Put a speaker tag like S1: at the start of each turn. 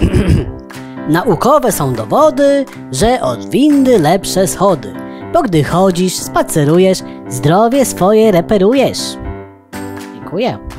S1: Naukowe są dowody, że od windy lepsze schody, bo gdy chodzisz, spacerujesz, zdrowie swoje reperujesz. Dziękuję.